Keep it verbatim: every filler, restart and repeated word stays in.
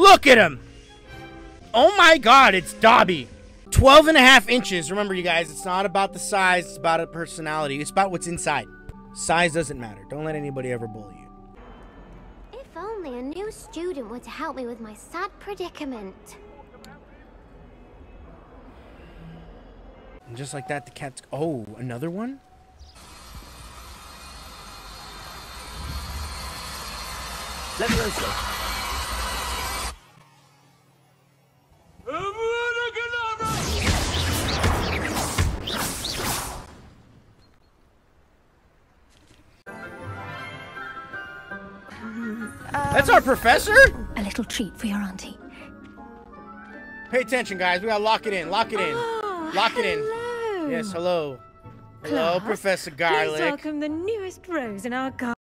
Look at him! Oh my god, it's Dobby. twelve and a half inches. Remember, you guys, it's not about the size, it's about a personality. It's about what's inside. Size doesn't matter. Don't let anybody ever bully you. If only a new student were to help me with my sad predicament. And just like that, the cat's... Oh, another one? Leviosa. That's our professor? A little treat for your auntie. Pay attention, guys. We gotta lock it in. Lock it in. Oh, lock it hello. in. Yes, hello. Hello, Class, Professor please Garlic. welcome the newest rose in our garden.